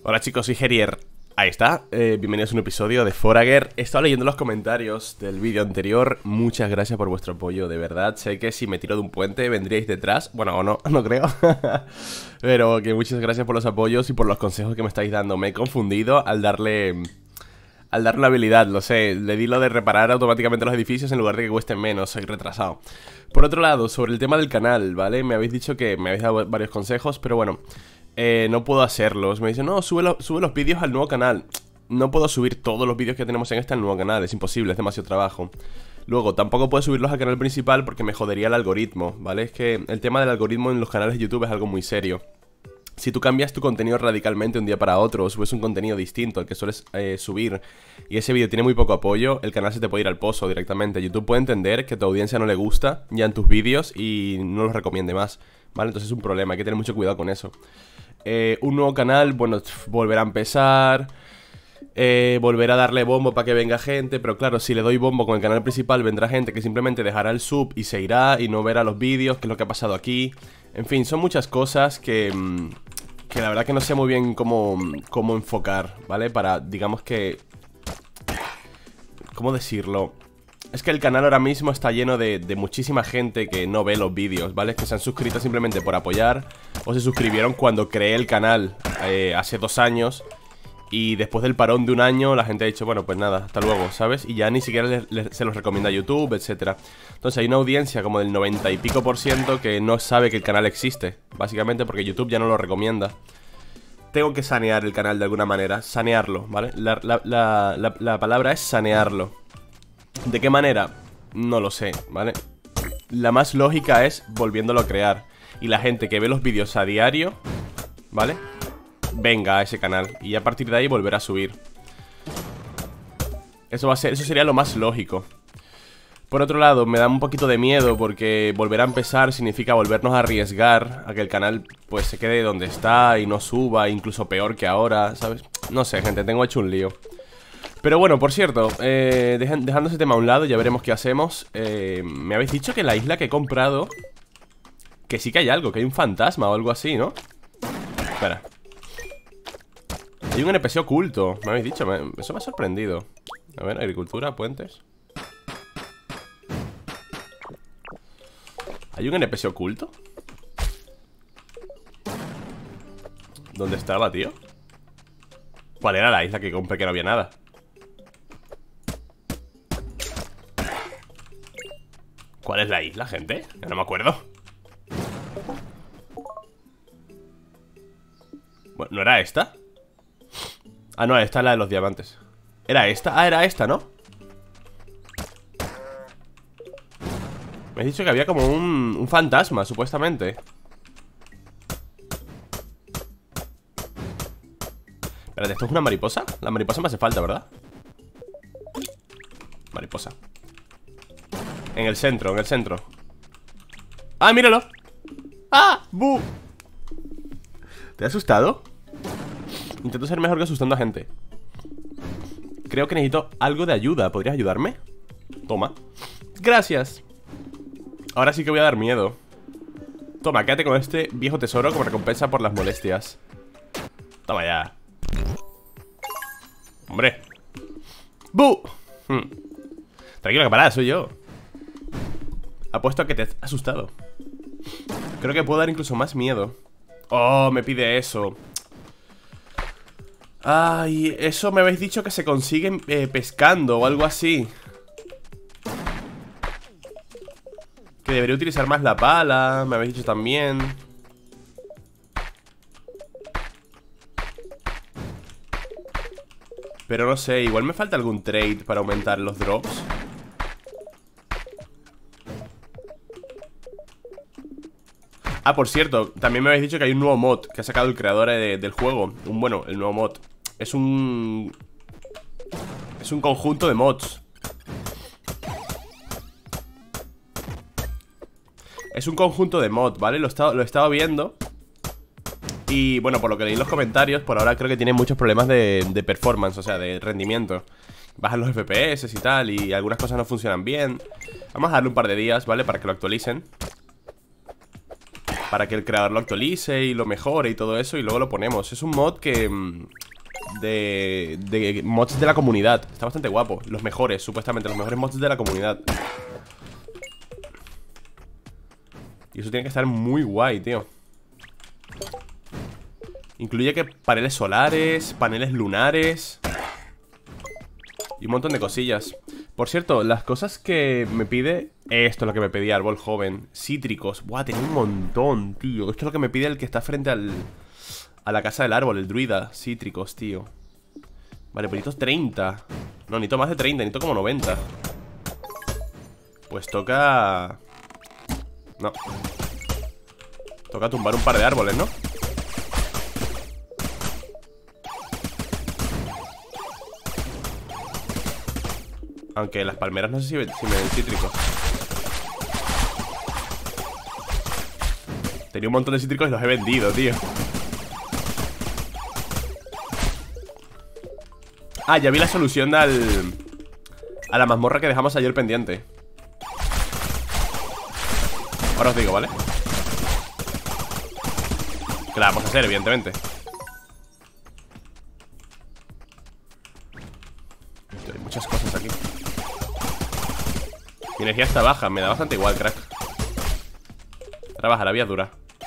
Hola chicos, soy Gerier. Ahí está, bienvenidos a un episodio de Forager. He estado leyendo los comentarios del vídeo anterior. Muchas gracias por vuestro apoyo, de verdad. Sé que si me tiro de un puente vendríais detrás. Bueno, o no, no creo. Pero que muchas gracias por los apoyos y por los consejos que me estáis dando. Me he confundido al darle la habilidad, lo sé. Le di lo de reparar automáticamente los edificios en lugar de que cuesten menos. Soy retrasado. Por otro lado, sobre el tema del canal, ¿vale? Me habéis dicho que me habéis dado varios consejos, pero bueno, no puedo hacerlos. Me dicen, no, sube los vídeos al nuevo canal. No puedo subir todos los vídeos que tenemos en este al nuevo canal. Es imposible, es demasiado trabajo. Luego, tampoco puedo subirlos al canal principal porque me jodería el algoritmo, ¿vale? Es que el tema del algoritmo en los canales de YouTube es algo muy serio. Si tú cambias tu contenido radicalmente un día para otro, o subes un contenido distinto al que sueles subir, y ese vídeo tiene muy poco apoyo, el canal se te puede ir al pozo directamente. YouTube puede entender que a tu audiencia no le gusta ya en tus vídeos y no los recomiende más, ¿vale? Entonces es un problema, hay que tener mucho cuidado con eso. Un nuevo canal, bueno, volverá a empezar, volver a darle bombo para que venga gente. Pero claro, si le doy bombo con el canal principal, vendrá gente que simplemente dejará el sub y se irá y no verá los vídeos, que es lo que ha pasado aquí. En fin, son muchas cosas que la verdad que no sé muy bien cómo enfocar, ¿vale? Para, digamos que... ¿cómo decirlo? Es que el canal ahora mismo está lleno de muchísima gente que no ve los vídeos, ¿vale? Que se han suscrito simplemente por apoyar, o se suscribieron cuando creé el canal hace 2 años. Y después del parón de un año la gente ha dicho, bueno, pues nada, hasta luego, ¿sabes? Y ya ni siquiera se los recomienda YouTube, etcétera. Entonces hay una audiencia como del 90 y pico % que no sabe que el canal existe, básicamente porque YouTube ya no lo recomienda. Tengo que sanear el canal de alguna manera, sanearlo, ¿vale? La palabra es sanearlo. ¿De qué manera? No lo sé, ¿vale? La más lógica es volviéndolo a crear. Y la gente que ve los vídeos a diario, ¿vale? Venga a ese canal y a partir de ahí volver a subir. Eso sería lo más lógico. Por otro lado, me da un poquito de miedo porque volver a empezar significa volvernos a arriesgar a que el canal pues se quede donde está y no suba, incluso peor que ahora, ¿sabes? No sé, gente, tengo hecho un lío. Pero bueno, por cierto, dejando ese tema a un lado, ya veremos qué hacemos. Me habéis dicho que en la isla que he comprado, que sí que hay algo, que hay un fantasma o algo así, ¿no? Espera. Hay un NPC oculto, me habéis dicho, eso me ha sorprendido. A ver, agricultura, puentes. ¿Hay un NPC oculto? ¿Dónde estaba, tío? ¿Cuál era la isla que compré que no había nada? ¿Cuál es la isla, gente? Ya no me acuerdo. Bueno, ¿no era esta? Ah, no, esta es la de los diamantes. ¿Era esta? Ah, era esta, ¿no? Me has dicho que había como un fantasma, supuestamente. Espérate, ¿esto es una mariposa? La mariposa me hace falta, ¿verdad? Mariposa. En el centro, en el centro. ¡Ah, míralo! ¡Ah! ¡Bu! ¿Te ha asustado? Intento ser mejor que asustando a gente. Creo que necesito algo de ayuda. ¿Podrías ayudarme? Toma. Gracias. Ahora sí que voy a dar miedo. Toma, quédate con este viejo tesoro como recompensa por las molestias. Toma ya. Hombre. ¡Bu! Tranquilo, que parada, soy yo. Apuesto a que te has asustado. Creo que puedo dar incluso más miedo. Oh, me pide eso. Ay, eso me habéis dicho que se consigue pescando o algo así. Que debería utilizar más la pala, me habéis dicho también. Pero no sé, igual me falta algún trade para aumentar los drops. Ah, por cierto, también me habéis dicho que hay un nuevo mod que ha sacado el creador del juego. Bueno, el nuevo mod. Es un conjunto de mods. Es un conjunto de mods, ¿vale? Lo he estado viendo. Y bueno, por lo que leí en los comentarios, por ahora creo que tiene muchos problemas de performance, o sea, de rendimiento. Bajan los FPS y tal, y algunas cosas no funcionan bien. Vamos a darle un par de días, ¿vale? Para que lo actualicen. para que el creador lo actualice y lo mejore y todo eso, y luego lo ponemos. Es un mod que... de mods de la comunidad. Está bastante guapo. Los mejores, supuestamente, los mejores mods de la comunidad. Y eso tiene que estar muy guay, tío. Incluye que paneles solares, paneles lunares y un montón de cosillas. Por cierto, las cosas que me pide... Esto es lo que me pedía Árbol Joven. Cítricos. Buah, tenía un montón, tío. Esto es lo que me pide el que está frente a la casa del árbol, el druida. Cítricos, tío. Vale, pues necesito 30. No, necesito más de 30, necesito como 90. Pues toca... No. Toca tumbar un par de árboles, ¿no? Aunque las palmeras no sé si me den cítricos. Tenía un montón de cítricos y los he vendido, tío. Ah, ya vi la solución a la mazmorra que dejamos ayer pendiente. Ahora os digo, ¿vale? Que la vamos a hacer, evidentemente. Hay muchas cosas aquí. Mi energía está baja, me da bastante igual, crack. Ahora baja, la vía dura.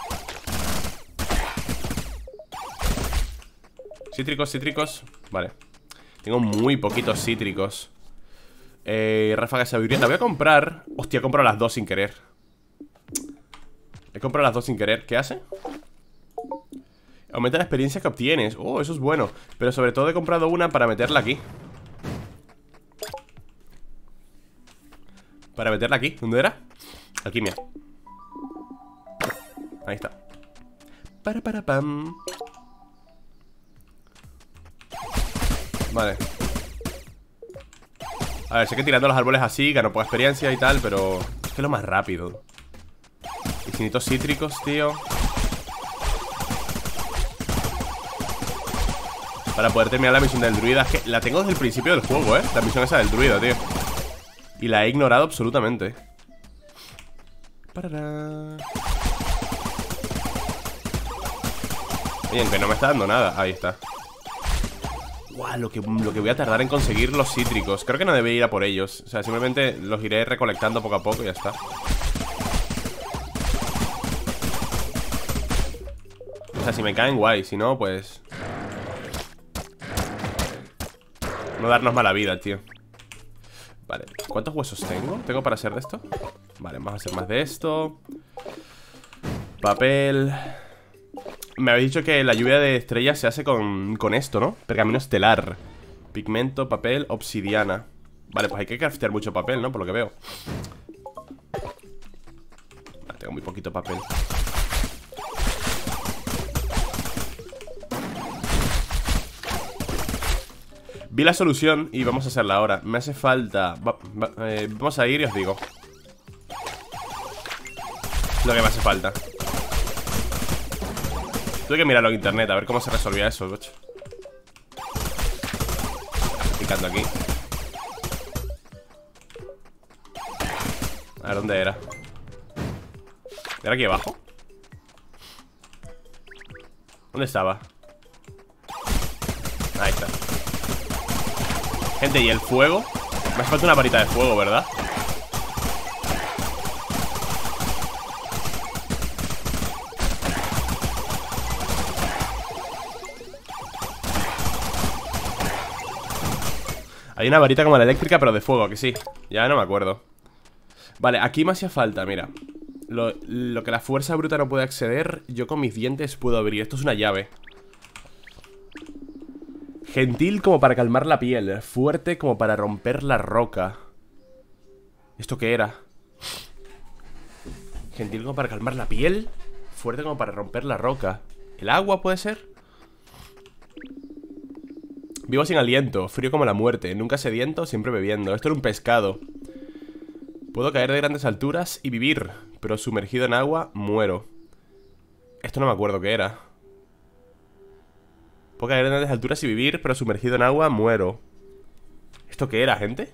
Cítricos, cítricos. Vale. Tengo muy poquitos cítricos. Ráfaga de sabiduría. La voy a comprar. Hostia, he comprado las dos sin querer. He comprado las dos sin querer. ¿Qué hace? Aumenta la experiencia que obtienes. Oh, eso es bueno. Pero sobre todo he comprado una para meterla aquí. Para meterla aquí. ¿Dónde era? Alquimia. Ahí está. Pam. Vale. A ver, sé que tirando los árboles así gano poca experiencia y tal, pero es que es lo más rápido. Infinitos cítricos, tío. Para poder terminar la misión del druida. Es que la tengo desde el principio del juego, la misión esa del druida, tío. Y la he ignorado absolutamente. Parará. Oye, que no me está dando nada. Ahí está. Guau, lo que voy a tardar en conseguir los cítricos. Creo que no debería ir a por ellos. O sea, simplemente los iré recolectando poco a poco y ya está. O sea, si me caen, guay. Si no, pues... no darnos mala vida, tío. Vale, ¿cuántos huesos tengo? ¿Tengo para hacer de esto? Vale, vamos a hacer más de esto. Papel. Me habéis dicho que la lluvia de estrellas se hace con esto, ¿no? Pergamino estelar. Pigmento, papel, obsidiana. Vale, pues hay que craftear mucho papel, ¿no? Por lo que veo. Vale, tengo muy poquito papel. Vi la solución y vamos a hacerla ahora. Me hace falta... vamos a ir y os digo lo que me hace falta. Tuve que mirarlo en internet a ver cómo se resolvía eso, coche. Picando aquí. A ver, ¿dónde era? ¿Era aquí abajo? ¿Dónde estaba? Ahí está. Gente, ¿y el fuego? Me hace falta una varita de fuego, ¿verdad? Hay una varita como la eléctrica, pero de fuego, que sí. Ya no me acuerdo. Vale, aquí me hacía falta, mira. Lo que la fuerza bruta no puede acceder, yo con mis dientes puedo abrir. Esto es una llave. Gentil como para calmar la piel. Fuerte como para romper la roca. ¿Esto qué era? Gentil como para calmar la piel. Fuerte como para romper la roca. ¿El agua puede ser? Vivo sin aliento, frío como la muerte. Nunca sediento, siempre bebiendo. Esto era un pescado. Puedo caer de grandes alturas y vivir, pero sumergido en agua, muero. Esto no me acuerdo qué era. Puedo caer de grandes alturas y vivir, pero sumergido en agua, muero. ¿Esto qué era, gente?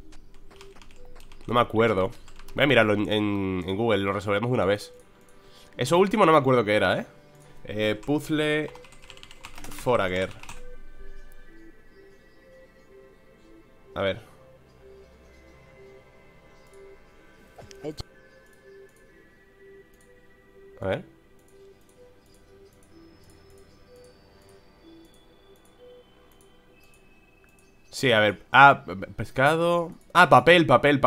No me acuerdo. Voy a mirarlo en Google, lo resolvemos de una vez. Eso último no me acuerdo qué era, puzzle Forager. A ver. A ver. Sí, a ver. Ah, pescado. Ah, papel. Vale,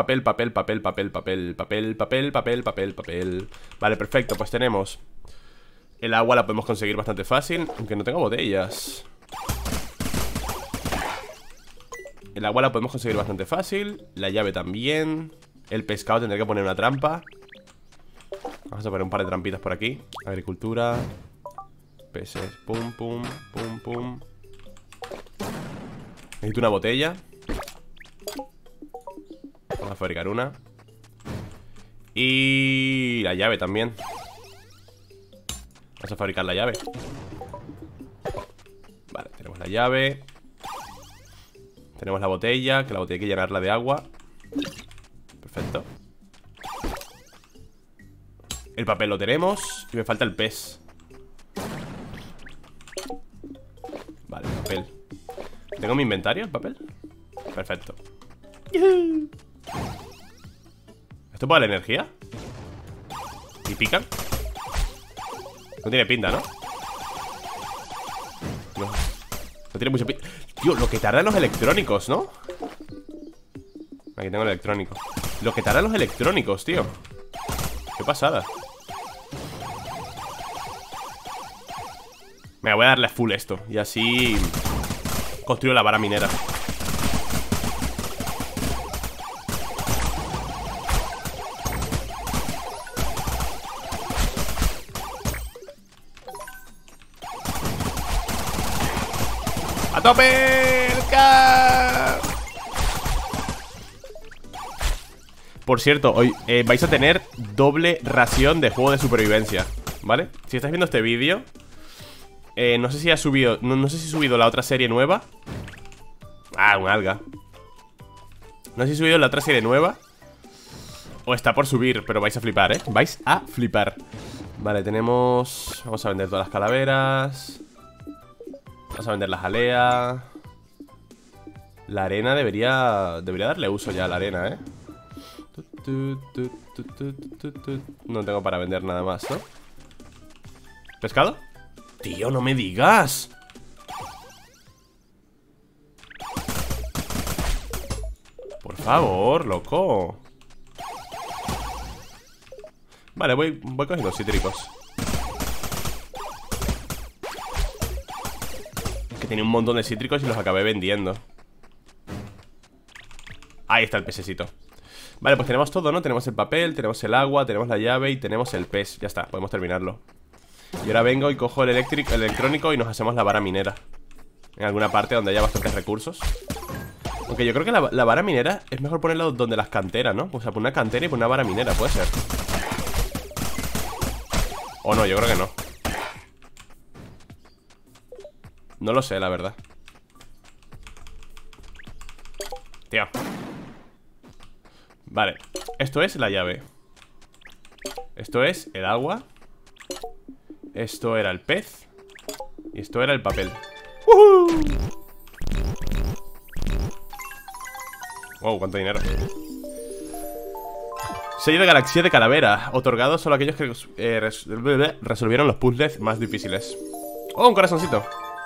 perfecto, pues tenemos. El agua la podemos conseguir bastante fácil, aunque no tengo botellas. El agua la podemos conseguir bastante fácil. La llave también. El pescado tendré que poner una trampa. Vamos a poner un par de trampitas por aquí. Agricultura. Peces. Pum, pum, pum, pum. Necesito una botella. Vamos a fabricar una. Y la llave también. Vamos a fabricar la llave. Vale, tenemos la llave. Tenemos la botella, que la botella hay que llenarla de agua. Perfecto. El papel lo tenemos. Y me falta el pez. Vale, papel. ¿Tengo mi inventario el papel? Perfecto. ¿Esto para la energía? ¿Y pican? No tiene pinta, ¿no? No tiene mucha pinta. Tío, lo que tardan los electrónicos, ¿no? Aquí tengo el electrónico. Lo que tardan los electrónicos, tío. Qué pasada. Me voy a darle full esto. Y así construyo la vara minera. ¡A tope! Por cierto, hoy vais a tener doble ración de juego de supervivencia, ¿vale? Si estáis viendo este vídeo, no sé si ha subido, no sé si he subido la otra serie nueva. Ah, un alga. No sé si he subido la otra serie nueva o está por subir, pero vais a flipar, ¿eh? Vais a flipar. Vale, tenemos... Vamos a vender todas las calaveras. Vamos a vender la jalea. La arena debería darle uso ya a la arena, ¿eh? No tengo para vender nada más, ¿no? ¿Pescado? Tío, no me digas. Por favor, loco. Vale, voy cogiendo cítricos. Que tenía un montón de cítricos y los acabé vendiendo. Ahí está el pececito. Vale, pues tenemos todo, ¿no? Tenemos el papel, tenemos el agua, tenemos la llave y tenemos el pez. Ya está, podemos terminarlo. Y ahora vengo y cojo el electrónico y nos hacemos la vara minera. En alguna parte donde haya bastantes recursos. Aunque yo creo que la vara minera es mejor ponerla donde las canteras, ¿no? O sea, poner una cantera y poner una vara minera, puede ser. O no, yo creo que no. No lo sé, la verdad. Tío. Vale, esto es la llave. Esto es el agua. Esto era el pez. Y esto era el papel. Wow, cuánto dinero. Sello de Galaxia de Calavera. Otorgado solo a aquellos que resolvieron los puzzles más difíciles. Oh, un corazoncito.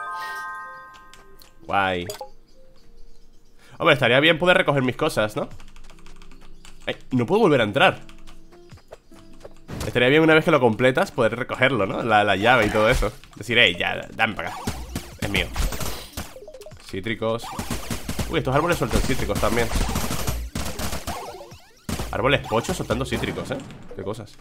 Guay. Hombre, estaría bien poder recoger mis cosas, ¿no? No puedo volver a entrar. Estaría bien una vez que lo completas poder recogerlo, ¿no? La llave y todo eso. Decir, ya, dame para acá. Es mío. Cítricos. Uy, estos árboles sueltan cítricos también. Árboles pochos soltando cítricos, ¿eh? Qué cosas.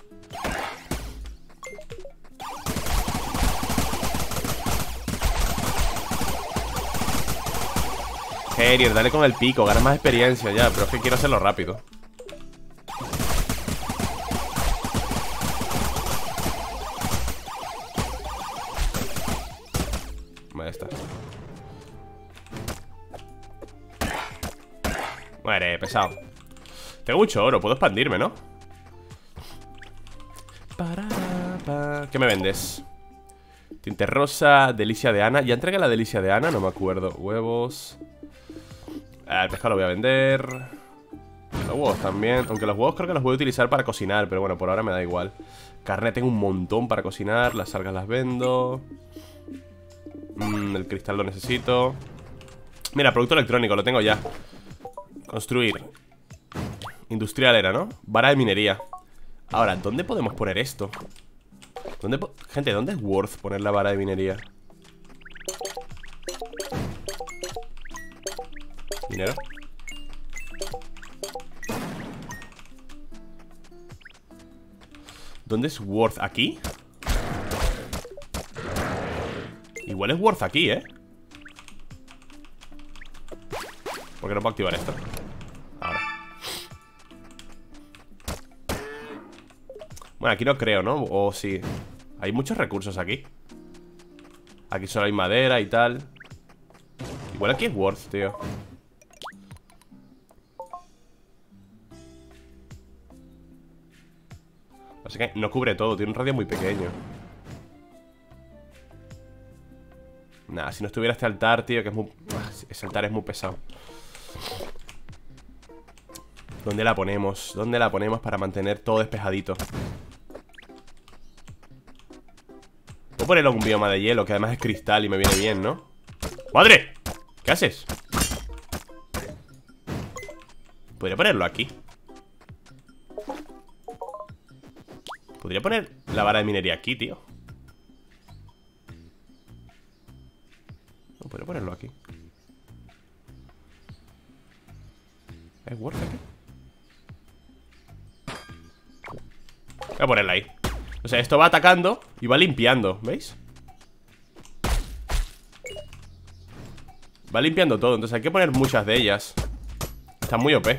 Gerier, dale con el pico, gana más experiencia ya. Pero es que quiero hacerlo rápido. Ahí está. Muere, pesado. Tengo mucho oro, puedo expandirme, ¿no? ¿Qué me vendes? Tinte rosa, delicia de Ana. ¿Ya entregué la delicia de Ana? No me acuerdo. Huevos. El pescado lo voy a vender. Los huevos también. Aunque los huevos creo que los voy a utilizar para cocinar. Pero bueno, por ahora me da igual. Carne tengo un montón para cocinar. Las algas las vendo. El cristal lo necesito. Mira, producto electrónico, lo tengo ya. Construir. Industrial era, ¿no? Vara de minería. Ahora, ¿dónde podemos poner esto? Gente, ¿dónde es worth poner la vara de minería? Dinero. ¿Dónde es worth? ¿Aquí? Igual es worth aquí, ¿eh? ¿Por qué no puedo activar esto? Ahora. Bueno, aquí no creo, ¿no? O sí. Hay muchos recursos aquí. Aquí solo hay madera y tal. Igual aquí es worth, tío. Así que no cubre todo, tiene un radio muy pequeño. Nah, si no estuviera este altar, tío, que es muy... Ese altar es muy pesado. ¿Dónde la ponemos? ¿Dónde la ponemos para mantener todo despejadito? Puedo ponerle un bioma de hielo, que además es cristal y me viene bien, ¿no? ¡Madre! ¿Qué haces? Podría ponerlo aquí. Podría poner la vara de minería aquí, tío. No, podría ponerlo aquí. ¿Es worth aquí? Voy a ponerla ahí. O sea, esto va atacando y va limpiando, ¿veis? Va limpiando todo, entonces hay que poner muchas de ellas. Están muy OP.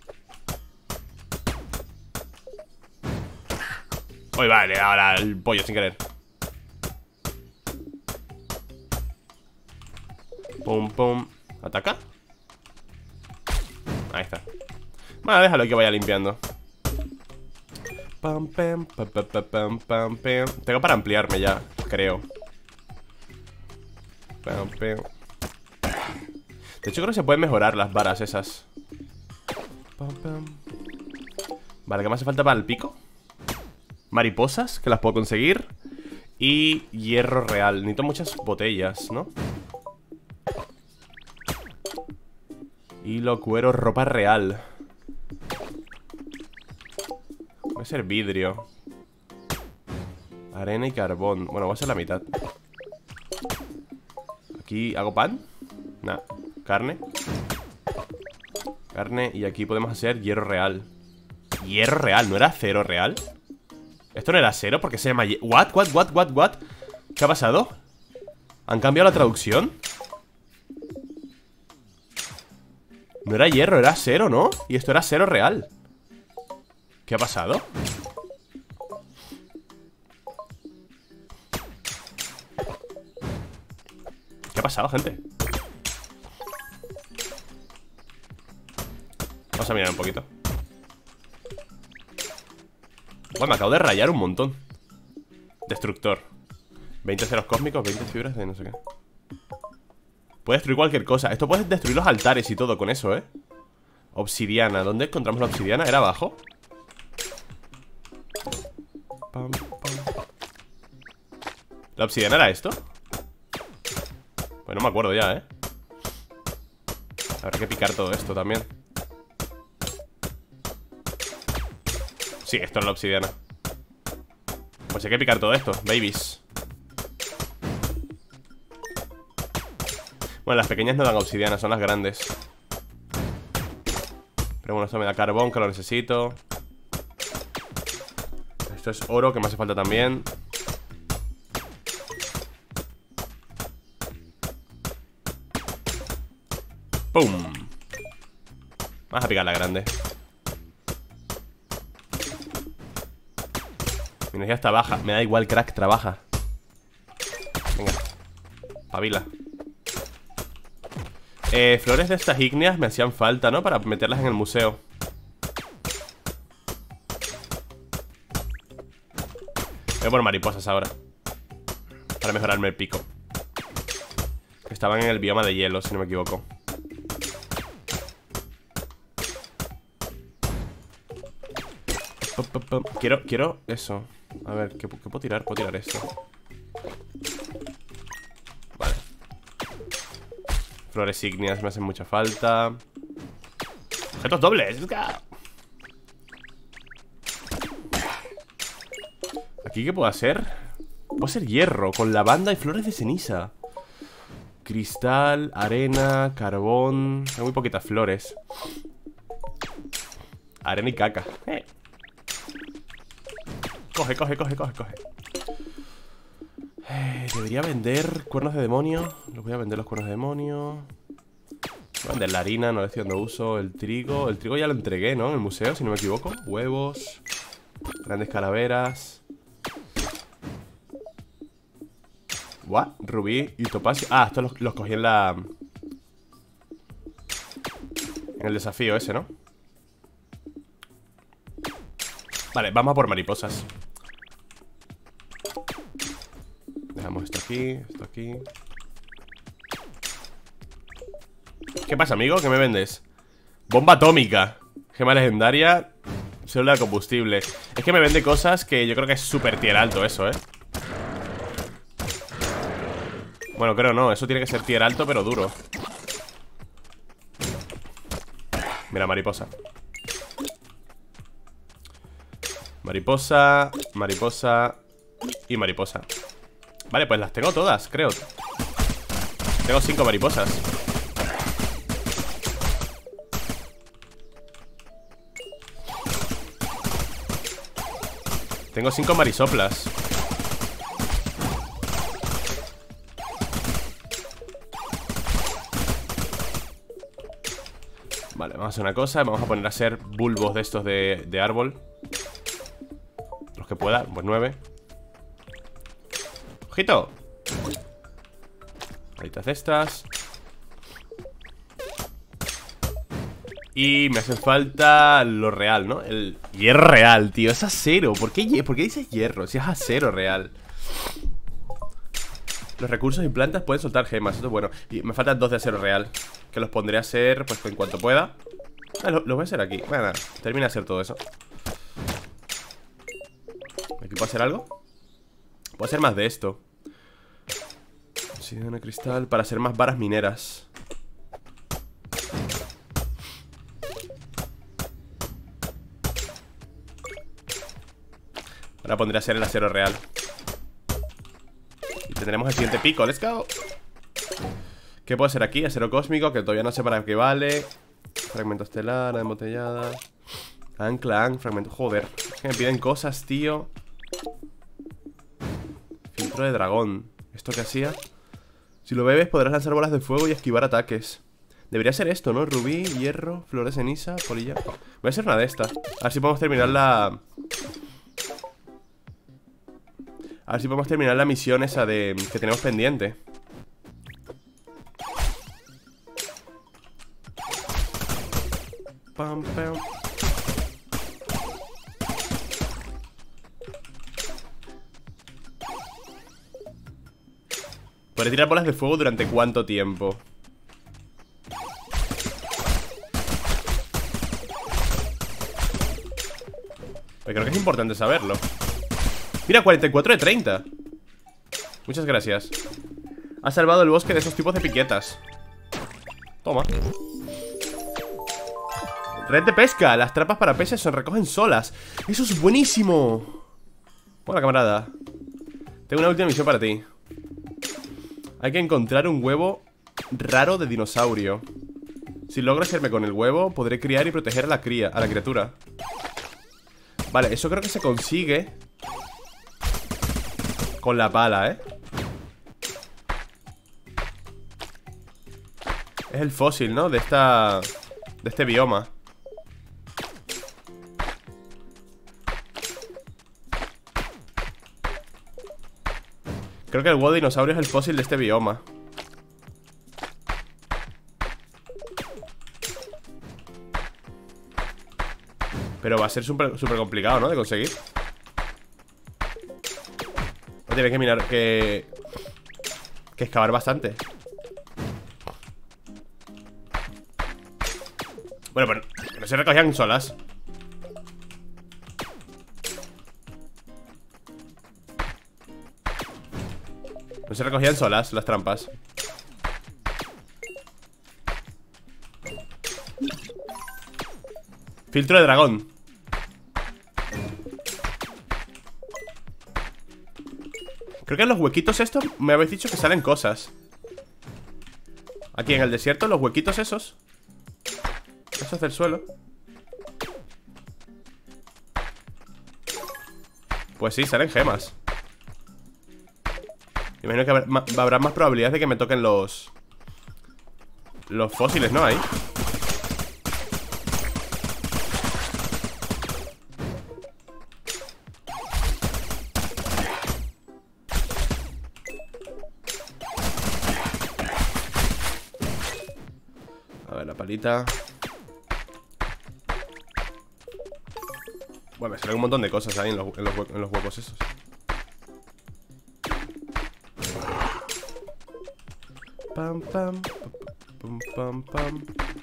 Uy, vale, ahora el pollo sin querer. Pum, pum. ¿Ataca? Ahí está. Bueno, déjalo que vaya limpiando. Pam, pam, pam, pam, pam, pam, pam. Tengo para ampliarme ya, creo. Pam, pam. De hecho creo que se pueden mejorar las varas esas. Pam, pam. Vale, ¿qué me hace falta para el pico? Mariposas, que las puedo conseguir. Y hierro real. Necesito muchas botellas, ¿no? Hilo, cuero, ropa real. Va a ser vidrio. Arena y carbón. Bueno, va a ser la mitad. Aquí, ¿hago pan? Nah, carne. Carne, y aquí podemos hacer hierro real. Hierro real, ¿no era acero real? ¿Esto no era acero? ¿Por qué se llama what? ¿Qué ha pasado? ¿Han cambiado la traducción? No era hierro, era acero, ¿no? Y esto era acero real. ¿Qué ha pasado? ¿Qué ha pasado, gente? Vamos a mirar un poquito. Bueno, me acabo de rayar un montón. Destructor. 20 ceros cósmicos, 20 fibras de no sé qué. Puede destruir cualquier cosa. Esto puede destruir los altares y todo con eso, ¿eh? Obsidiana. ¿Dónde encontramos la obsidiana? ¿Era abajo? Pam, pam. ¿La obsidiana era esto? Pues no me acuerdo ya, ¿eh? Habrá que picar todo esto también. Sí, esto es la obsidiana. Pues hay que picar todo esto, babies. Bueno, las pequeñas no dan obsidiana, son las grandes. Pero bueno, esto me da carbón, que lo necesito. Esto es oro, que me hace falta también. ¡Pum! Vamos a picar la grande. Mi energía está baja. Me da igual, crack, trabaja. Venga, pavila. Flores de estas ígneas me hacían falta, ¿no? Para meterlas en el museo. Voy por mariposas ahora, para mejorarme el pico. Estaban en el bioma de hielo, si no me equivoco. Quiero eso. A ver, ¿qué puedo tirar? Puedo tirar esto. Vale. Flores ígneas me hacen mucha falta. Objetos dobles. ¿Aquí qué puedo hacer? Puedo hacer hierro con lavanda y flores de ceniza. Cristal, arena, carbón. Tengo muy poquitas flores. Arena y caca. Coge. Debería vender cuernos de demonio. Los voy a vender los cuernos de demonio. Voy a vender la harina, no le estoy dando uso. El trigo ya lo entregué, ¿no? En el museo, si no me equivoco. Huevos. Grandes calaveras. ¿What? Rubí y topacio. Ah, estos los cogí en la... En el desafío ese, ¿no? Vale, vamos a por mariposas. Dejamos esto aquí. ¿Qué pasa, amigo? ¿Qué me vendes? Bomba atómica, gema legendaria, célula de combustible. Es que me vende cosas que yo creo que es súper tier alto eso, ¿eh? Bueno, creo no, eso tiene que ser tier alto, pero duro. Mira, mariposa. Mariposa, mariposa y mariposa. Vale, pues las tengo todas, creo. Tengo 5 mariposas. Tengo 5 marisoplas. Vale, vamos a hacer una cosa. Vamos a poner a hacer bulbos de estos de árbol. Los que pueda, pues 9. ¡Ojito! Alitas de estas. Y me hace falta lo real, ¿no? El hierro real, tío, es acero. ¿Por qué dices hierro? Si es acero real. Los recursos y plantas pueden soltar gemas, eso es bueno. Y me faltan 2 de acero real, que los pondré a hacer, pues en cuanto pueda. Los voy a hacer aquí. Bueno, termina de hacer todo eso. ¿Aquí puedo hacer algo? Puedo hacer más de esto. Obsidiana, cristal, para hacer más varas mineras. Ahora pondré a hacer el acero real. Y tendremos el siguiente pico, let's go. ¿Qué puedo hacer aquí? Acero cósmico, que todavía no sé para qué vale. Fragmento estelar, embotellada. Ancla, fragmento. Joder, es que me piden cosas, tío. Filtro de dragón. ¿Esto qué hacía? Si lo bebes podrás lanzar bolas de fuego y esquivar ataques. Debería ser esto, ¿no? Rubí, hierro, flor de ceniza, polilla. Voy a hacer una de estas. A ver si podemos terminar la... A ver si podemos terminar la misión esa de... que tenemos pendiente. Pam, pam. ¿Podré tirar bolas de fuego durante cuánto tiempo? Pues creo que es importante saberlo. Mira, 44 de 30. Muchas gracias. Ha salvado el bosque de esos tipos de piquetas. Toma. Red de pesca. Las trampas para peces se recogen solas. Eso es buenísimo. Hola, camarada. Tengo una última misión para ti. Hay que encontrar un huevo raro de dinosaurio. Si logro hacerme con el huevo, podré criar y proteger a la criatura. Vale, eso creo que se consigue con la pala, ¿eh? Es el fósil, ¿no? De este bioma. Creo que el huevo de dinosaurio es el fósil de este bioma. Pero va a ser súper complicado, ¿no? De conseguir. Tiene que mirar que excavar bastante. Bueno, pero no se recogían solas. No se recogían solas las trampas. Filtro de dragón. Creo que en los huequitos estos me habéis dicho que salen cosas. Aquí en el desierto, los huequitos esos. Esos del suelo. Pues sí, salen gemas. Imagino que habrá más probabilidades de que me toquen los fósiles, ¿no? Ahí. A ver, la palita. Bueno, me salen un montón de cosas ahí en los huecos esos. Pam, pam, pam, pam, pam.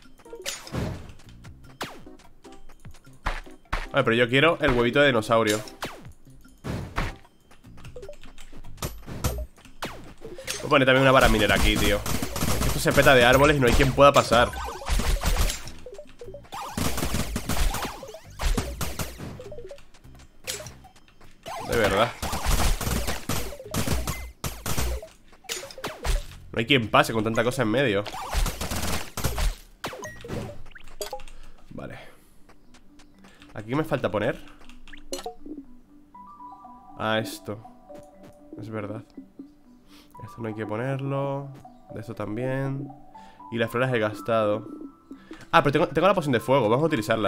A ver, pero yo quiero el huevito de dinosaurio. Voy a poner también una vara minera aquí, tío. Esto se peta de árboles y no hay quien pueda pasar. De verdad. No hay quien pase con tanta cosa en medio. Vale. Aquí me falta poner. Ah, esto. Es verdad. Esto no hay que ponerlo. De esto también. Y las flores he gastado. Ah, pero tengo la poción de fuego. Vamos a utilizarla.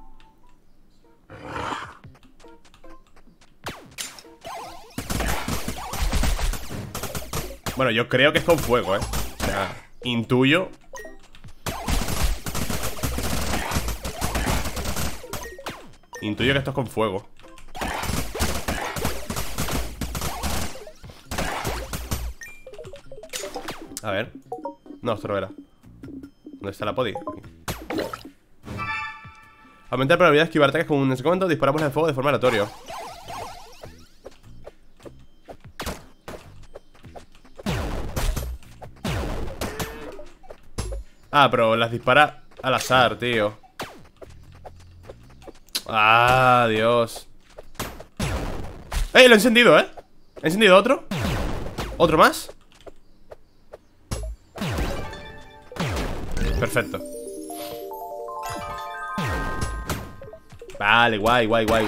Bueno, yo creo que es con fuego, O sea, intuyo. Intuyo que esto es con fuego. A ver. No, esto no era. ¿Dónde está la podi? Aquí. Aumentar la probabilidad de esquivar ataques con un comando. Disparamos el fuego de forma aleatoria. Ah, pero las dispara al azar, tío. Ah, Dios. ¡Eh! Lo he encendido, ¿eh? ¿He encendido otro? ¿Otro más? Perfecto. Vale, guay.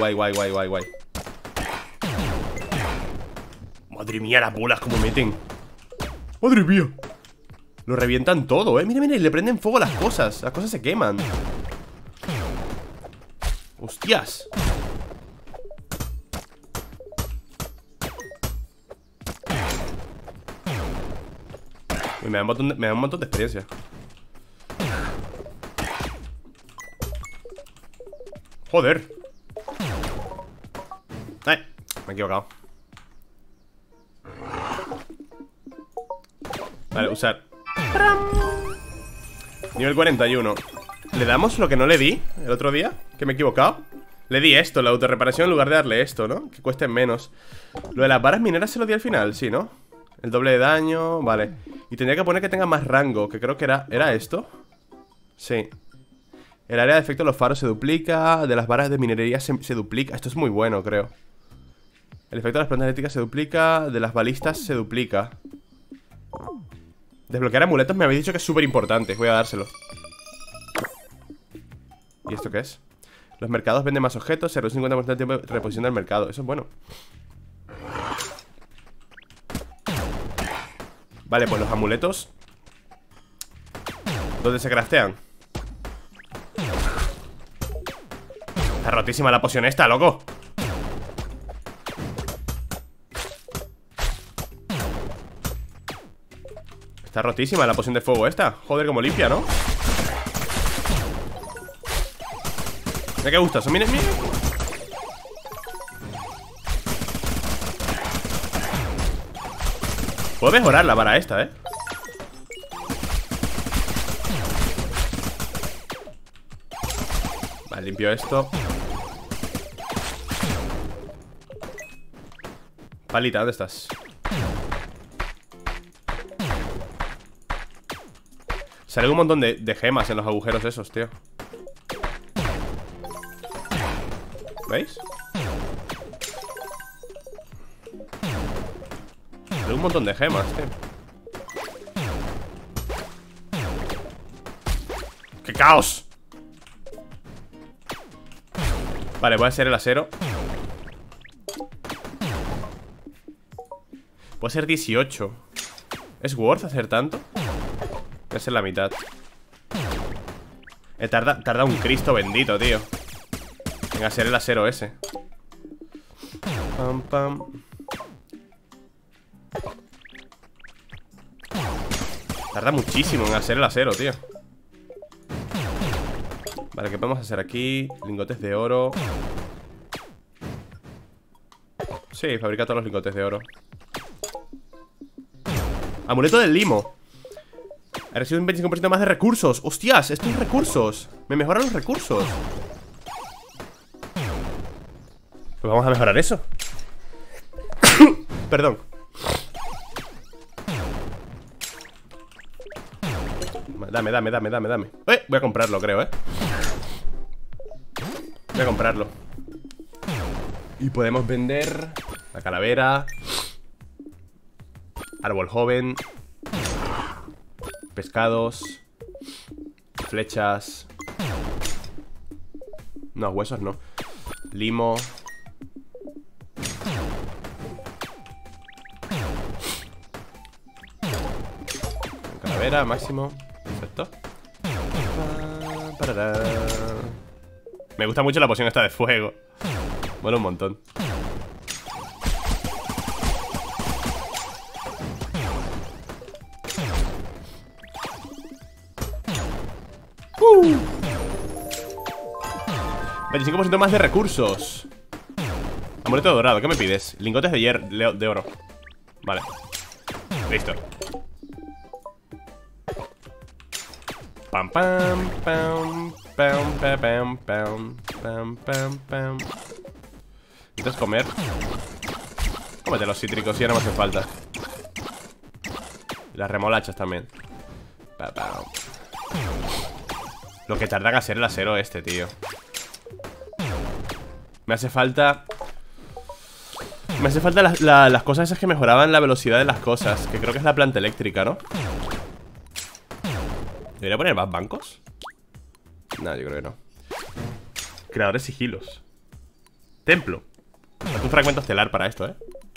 Madre mía, las bolas como meten. Madre mía. Lo revientan todo, Mira, le prenden fuego a las cosas. Las cosas se queman. Hostias. Uy, me da un montón de experiencia. Joder. Me he equivocado. Vale, usar. Nivel 41. ¿Le damos lo que no le di el otro día? Que me he equivocado. Le di esto, la autorreparación en lugar de darle esto, ¿no? Que cueste menos. Lo de las varas mineras se lo di al final, sí, ¿no? El doble de daño, vale. Y tendría que poner que tenga más rango, que creo que ¿era esto? Sí. El área de efecto de los faros se duplica. De las varas de minería se duplica. Esto es muy bueno, creo. El efecto de las plantas eléctricas se duplica. De las balistas se duplica. Desbloquear amuletos me habéis dicho que es súper importante. Voy a dárselo. ¿Y esto qué es? Los mercados venden más objetos. Se reduce un 50% del tiempo de reposición del mercado. Eso es bueno. Vale, pues los amuletos. ¿Dónde se craftean? Está rotísima la poción esta, loco. Está rotísima la poción de fuego esta. Joder, como limpia, ¿no? Mira qué gustazo, miren, miren. Puedo mejorar la vara esta, Vale, limpio esto. Palita, ¿dónde estás? Sale un montón de gemas en los agujeros esos, tío. ¿Veis? Sale un montón de gemas, tío. ¡Qué caos! Vale, voy a hacer el acero. Puede ser 18. ¿Es worth hacer tanto? Voy a ser la mitad. Tarda un Cristo bendito, tío, en hacer el acero ese. Pam, pam. Tarda muchísimo en hacer el acero, tío. Vale, ¿qué podemos hacer aquí? Lingotes de oro. Sí, fabrica todos los lingotes de oro. Amuleto del limo. Ha recibido un 25% más de recursos. ¡Hostias! Estos recursos me mejoran los recursos. Pues vamos a mejorar eso. Perdón. Dame. Voy a comprarlo, creo, Voy a comprarlo. Y podemos vender la calavera, árbol joven, pescados, flechas. No, huesos no. Limo. Calavera, máximo. Perfecto. Me gusta mucho la poción esta de fuego. Mola un montón. ¡Uh! 25% más de recursos. Amuleto dorado, ¿qué me pides? Lingotes de oro. Vale. Listo. Pam, pam, pam, pam, pam, pam, pam, pam, pam. ¿Necesitas comer? Cómete los cítricos, ya no me hace falta. Las remolachas también. Pa, pa. Lo que tarda en hacer el acero este, tío. Me hace falta... Me hace falta las cosas esas que mejoraban la velocidad de las cosas. Que creo que es la planta eléctrica, ¿no? ¿Debería poner más bancos? No, yo creo que no. Creadores sigilos. Templo. Falta un fragmento estelar para esto,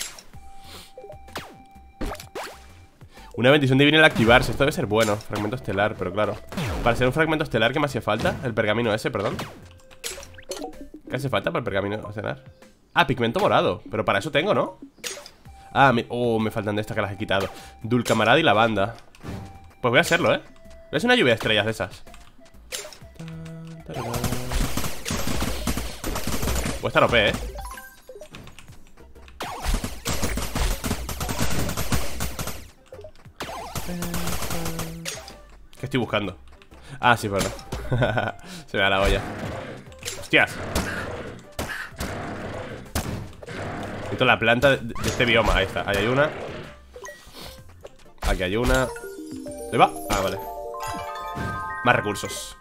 Una bendición divina al activarse. Esto debe ser bueno. Fragmento estelar, pero claro. Para ser un fragmento estelar, ¿qué me hacía falta? El pergamino ese, perdón. ¿Qué hace falta para el pergamino estelar? Ah, pigmento morado. Pero para eso tengo, ¿no? Ah, me faltan de estas que las he quitado. Dulcamarada y lavanda. Pues voy a hacerlo, Voy a hacer una lluvia de estrellas de esas. Puede estar OP, ¿Qué estoy buscando? Ah, sí, perdón. Se me da la olla. ¡Hostias! Necesito la planta de este bioma. Ahí está, ahí hay una. Aquí hay una. ¿Dónde va? Ah, vale. Más recursos.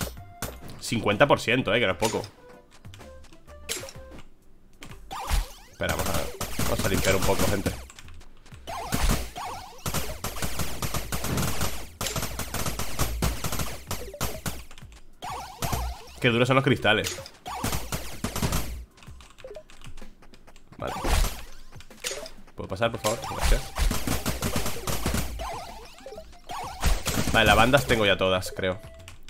50%, que no es poco. Espera, vamos a limpiar un poco, gente. Qué duros son los cristales. Vale. ¿Puedo pasar, por favor? Gracias. Vale, lavandas tengo ya todas, creo.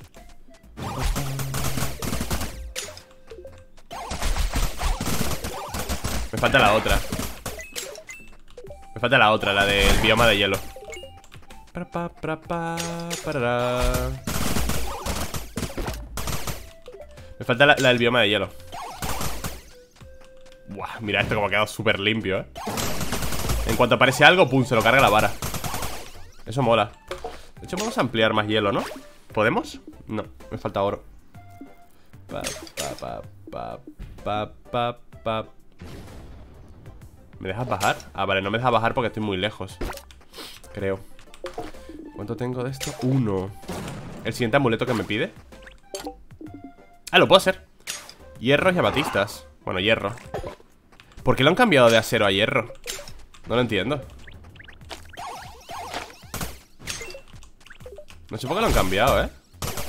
Me falta la otra. Me falta la otra, la del bioma de hielo. Me falta la del bioma de hielo. Buah, mira esto como ha quedado súper limpio, cuanto aparece algo, pum, se lo carga la vara. Eso mola. De hecho, vamos a ampliar más hielo, ¿no? ¿Podemos? No, me falta oro. ¿Me dejas bajar? Ah, vale, no me dejas bajar porque estoy muy lejos. Creo. ¿Cuánto tengo de esto? 1. ¿El siguiente amuleto que me pide? Ah, lo puedo hacer. Hierros y amatistas. Bueno, hierro. ¿Por qué lo han cambiado de acero a hierro? No lo entiendo. No sé por qué lo han cambiado, ¿eh?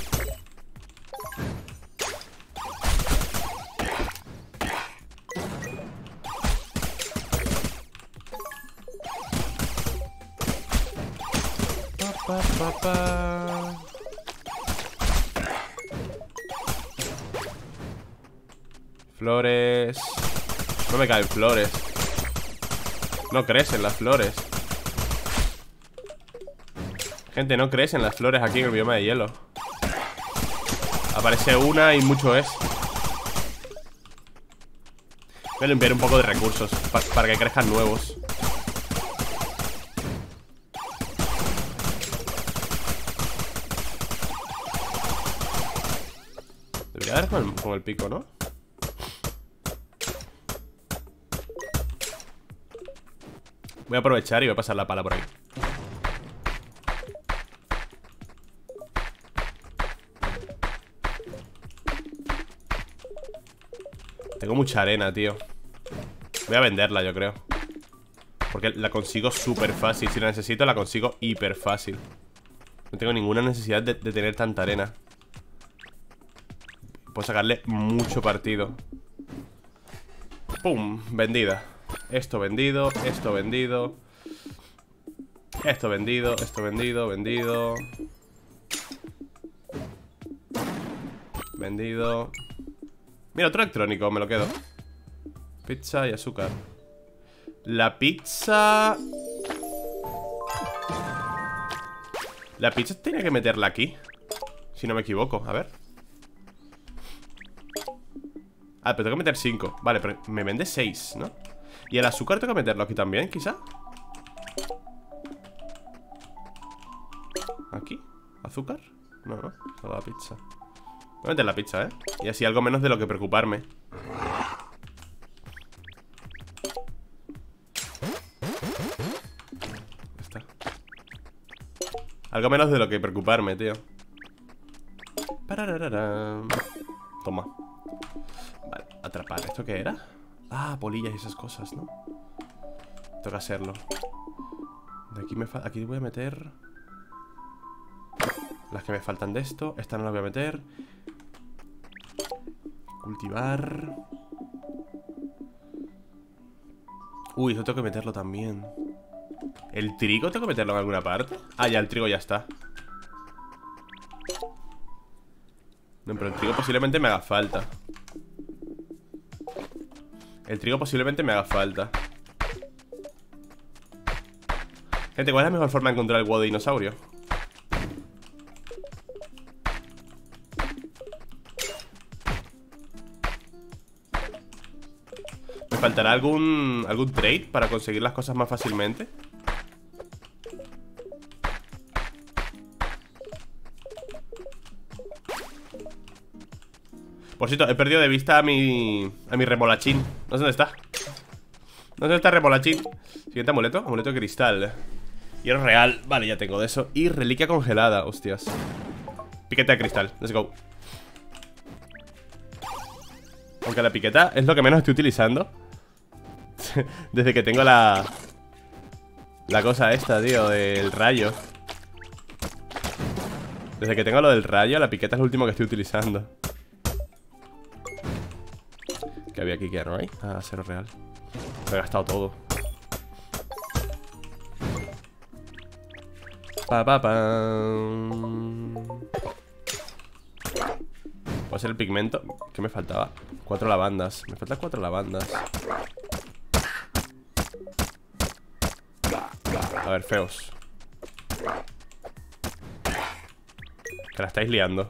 Flores. No me caen flores. No crecen las flores. Gente, no crecen las flores aquí en el bioma de hielo. Aparece una y mucho es. Voy a limpiar un poco de recursos para que crezcan nuevos. Debería dar con el pico, ¿no? Voy a aprovechar y voy a pasar la pala por aquí. Tengo mucha arena, tío. Voy a venderla, yo creo. Porque la consigo súper fácil. Si la necesito, la consigo hiper fácil. No tengo ninguna necesidad de tener tanta arena. Puedo sacarle mucho partido. ¡Pum! Vendida. Esto vendido, esto vendido. Esto vendido, esto vendido, vendido. Vendido. Mira, otro electrónico, me lo quedo. Pizza y azúcar. La pizza... La pizza tenía que meterla aquí, si no me equivoco, a ver. Ah, pero tengo que meter 5. Vale, pero me vende 6, ¿no? Y el azúcar tengo que meterlo aquí también, quizá. ¿Aquí? ¿Azúcar? No, no, solo la pizza. Voy a meter la pizza, ¿eh? Y así algo menos de lo que preocuparme. Ya está. Algo menos de lo que preocuparme, tío. Parararara. Toma. Vale, atrapar. ¿Esto qué era? Ah, polillas y esas cosas, ¿no? Tengo que hacerlo. De aquí aquí voy a meter las que me faltan de esto. Esta no la voy a meter. Cultivar. Uy, eso tengo que meterlo también. ¿El trigo tengo que meterlo en alguna parte? Ah, ya, el trigo ya está. No, pero el trigo posiblemente me haga falta. El trigo posiblemente me haga falta. Gente, ¿cuál es la mejor forma de encontrar el huevo de dinosaurio? ¿Me faltará algún trade para conseguir las cosas más fácilmente? Por cierto, he perdido de vista a mi remolachín. No sé dónde está. ¿Dónde está el remolachín? Siguiente amuleto, amuleto de cristal. Hierro real, vale, ya tengo de eso. Y reliquia congelada, hostias. Piqueta de cristal, let's go. Aunque la piqueta es lo que menos estoy utilizando. Desde que tengo la cosa esta, tío, del rayo. Desde que tengo lo del rayo, la piqueta es lo último que estoy utilizando. ¿Qué había aquí? ¿Qué no hay? Ah, acero real. Me he gastado todo. ¿Puedo hacer el pigmento? ¿Qué me faltaba? 4 lavandas. Me faltan 4 lavandas. A ver, feos. Que la estáis liando.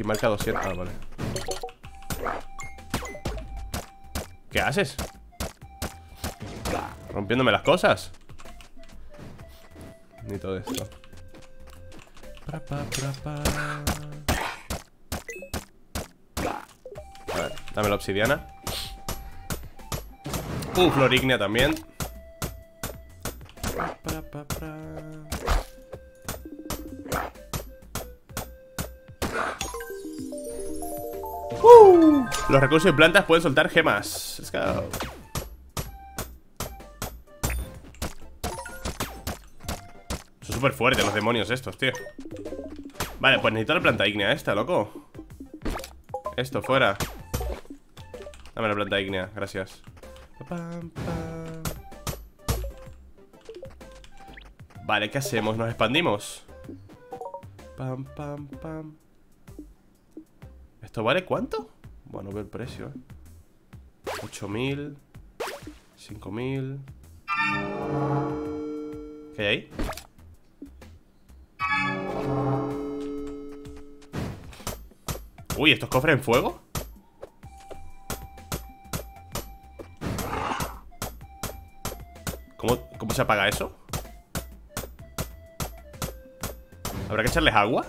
marca 200. Ah, vale. ¿Qué haces? Rompiéndome las cosas. Ni todo esto. A ver, dame la obsidiana. Flor ígnea también. Los recursos y plantas pueden soltar gemas. Let's go. Son súper fuertes los demonios estos, tío. Vale, pues necesito la planta ígnea esta, loco. Esto, fuera. Dame la planta ígnea, gracias. Vale, ¿qué hacemos? ¿Nos expandimos? ¿Esto vale cuánto? Bueno, veo el precio, 8.000 5.000. ¿Qué hay ahí? Uy, ¿estos cofres en fuego? ¿Cómo se apaga eso? ¿Habrá que echarles agua?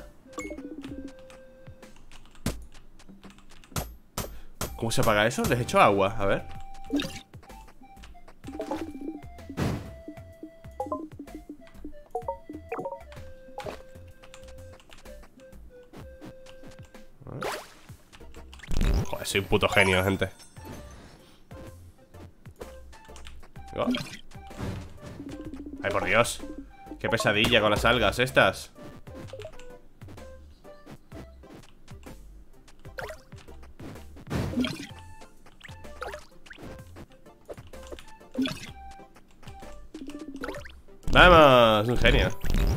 ¿Cómo se apaga eso? Les echo agua, a ver. Joder, soy un puto genio, gente. Oh. Ay, por Dios. Qué pesadilla con las algas estas. Vamos, un genio.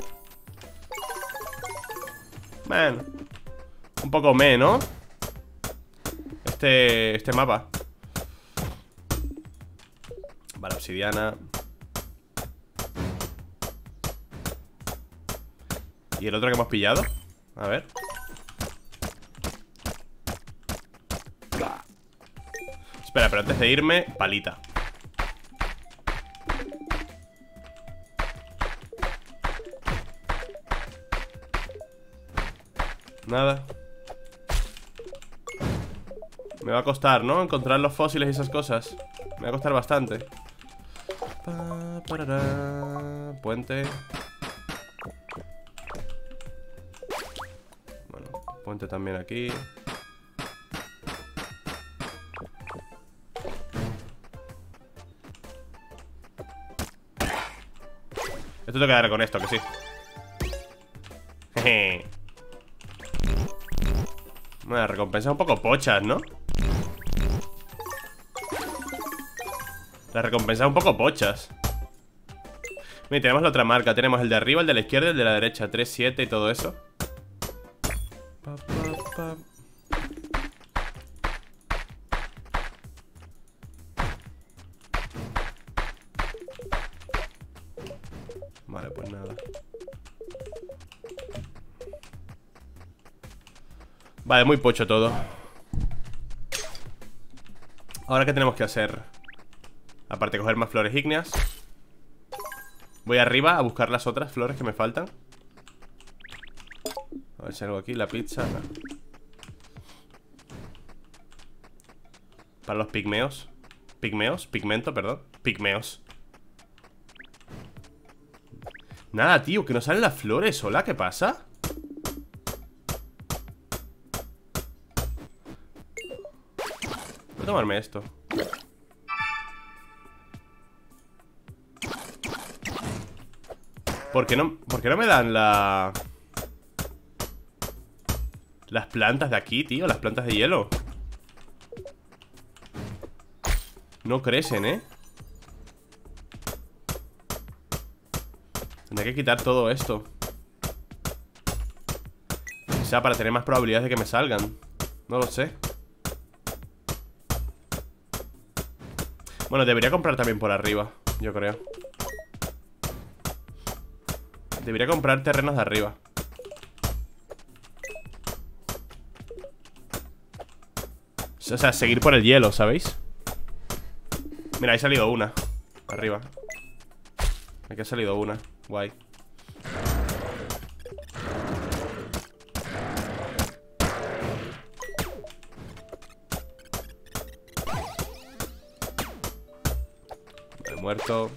Man. Un poco ¿no? Este mapa. Vale, obsidiana. ¿Y el otro que hemos pillado? A ver. Espera, pero antes de irme, palita. Nada. Me va a costar, ¿no? Encontrar los fósiles y esas cosas. Me va a costar bastante. Puente. Bueno, puente también aquí. Esto tengo que dar con esto, que sí. Jeje. Bueno, recompensas un poco pochas, ¿no? Las recompensas un poco pochas. Mira, tenemos la otra marca. Tenemos el de arriba, el de la izquierda y el de la derecha. 3, 7 y todo eso. Vale, pues nada. Vale, muy pocho todo. Ahora, ¿qué tenemos que hacer? Aparte de coger más flores ígneas. Voy arriba a buscar las otras flores que me faltan. A ver si hay algo aquí, la pizza, no. Para los pigmeos. Pigmento, perdón. Pigmeos. Nada, tío, que no salen las flores. Hola, ¿qué pasa? Voy a tomarme esto. ¿Por qué no me dan las plantas de aquí, tío? Las plantas de hielo. No crecen, ¿eh? Tendré que quitar todo esto. O sea, para tener más probabilidades de que me salgan. No lo sé. Bueno, debería comprar también por arriba, yo creo. Debería comprar terrenos de arriba. O sea, seguir por el hielo, ¿sabéis? Mira, ahí ha salido una. Arriba. Aquí ha salido una. Guay. Vale, muerto.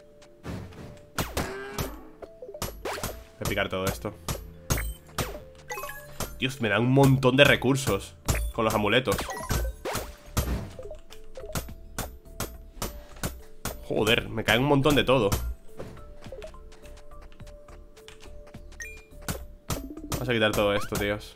Voy a picar todo esto. Dios, me da un montón de recursos con los amuletos. Joder, me cae un montón de todo. Vamos a quitar todo esto, tíos.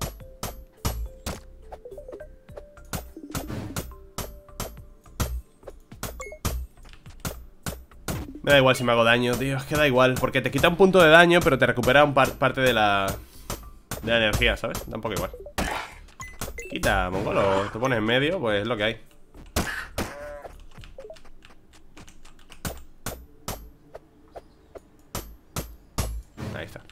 Me da igual si me hago daño, tío. Es que da igual, porque te quita un punto de daño, pero te recupera parte de la energía, ¿sabes? Da un poco igual. Quita, mongolo. Te pones en medio, pues es lo que hay. Ahí está.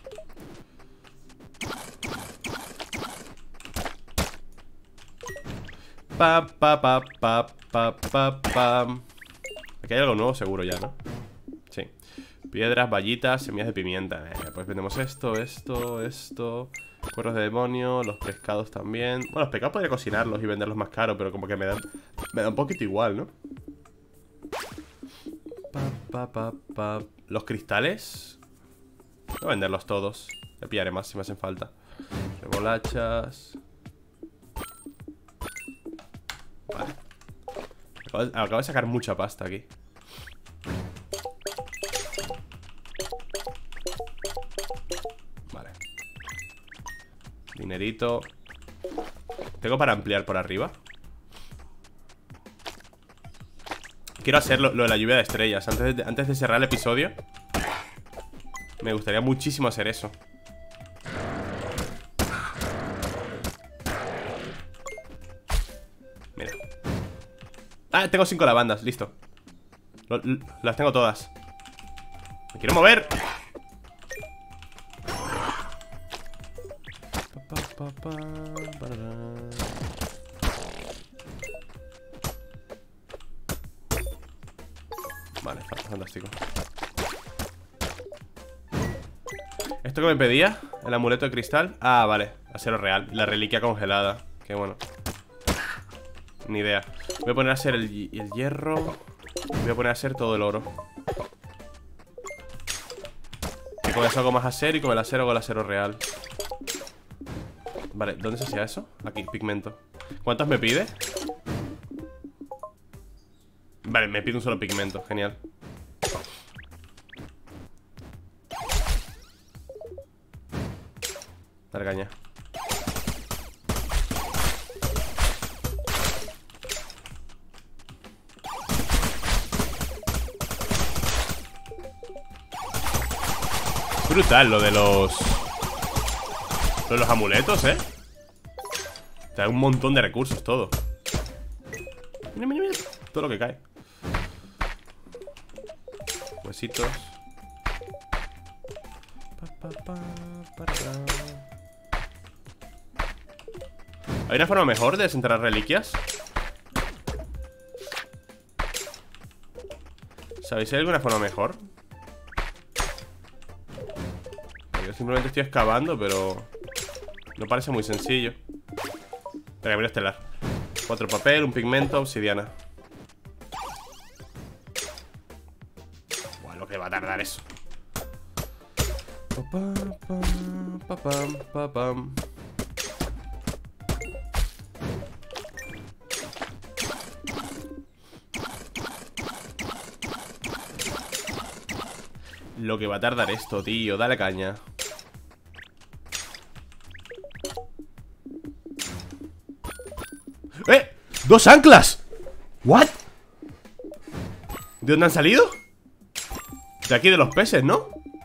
Pa, pa, pa, pa, pa, pa, pa. Aquí hay algo nuevo seguro ya, ¿no? Sí. Piedras, vallitas, semillas de pimienta. Pues vendemos esto, cuernos de demonio, los pescados también. Bueno, los pescados podría cocinarlos y venderlos más caros, pero como que me da un poquito igual, ¿no? Los cristales voy a venderlos todos. Le pillaré más si me hacen falta. Remolachas. Vale. Acabo de sacar mucha pasta aquí. Vale. Dinerito. Tengo para ampliar por arriba. Quiero hacer lo de la lluvia de estrellas. Antes de cerrar el episodio, me gustaría muchísimo hacer eso. Mira. Ah, tengo 5 lavandas, listo. Las tengo todas. Me quiero mover. Vale, fantástico. ¿Esto que me pedía? ¿El amuleto de cristal? Ah, vale, acero real. La reliquia congelada. Qué bueno. Ni idea. Voy a poner a hacer el hierro. Voy a poner a hacer todo el oro. Y con eso hago más acero. Y con el acero hago el acero real. Vale, ¿dónde se hacía eso? Aquí, pigmento. ¿Cuántos me pide? Vale, me pide un solo pigmento, genial. Dale caña. Brutal lo de los amuletos, ¿eh? Te da un montón de recursos, todo. Mira, mira, mira. Todo lo que cae. Huesitos. ¿Hay una forma mejor de desenterrar reliquias? ¿Sabéis si hay alguna forma mejor? Yo simplemente estoy excavando, pero no parece muy sencillo. Venga, mira estelar. 4 papel, un pigmento, obsidiana. Buah, lo que va a tardar eso. Lo que va a tardar esto, tío. Dale caña. ¡Eh! ¡2 anclas! ¿What? ¿De dónde han salido? De aquí de los peces, ¿no?